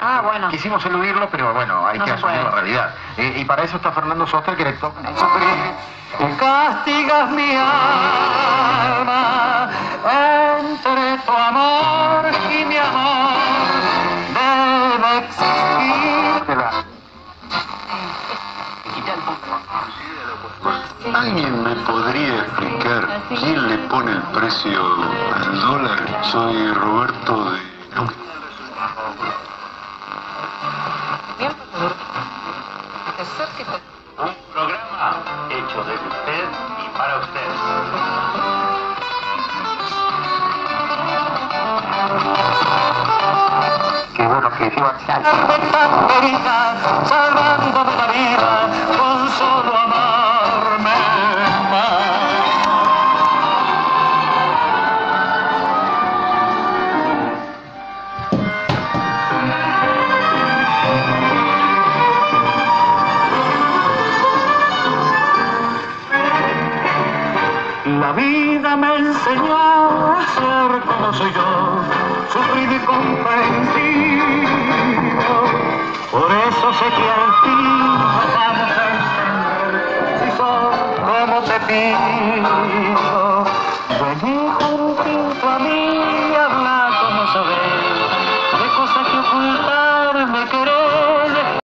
Ah, bueno. Quisimos eludirlo, pero bueno, hay No que se asumir puede. la realidad. Y para eso está Fernando Soster, que le toca... Castigas mi alma entre tu amor y mi amor. Debe existir. ¿Alguien me podría explicar quién le pone el precio al dólar? Soy Roberto de... Un programa hecho de usted y para usted. Qué bueno que lleva... Salvándome la vida con solo amarme más. La vida me enseñó a ser como soy yo, sufrido y comprensivo. Por eso sé que al fin nos vamos a entender, si soy como te pido.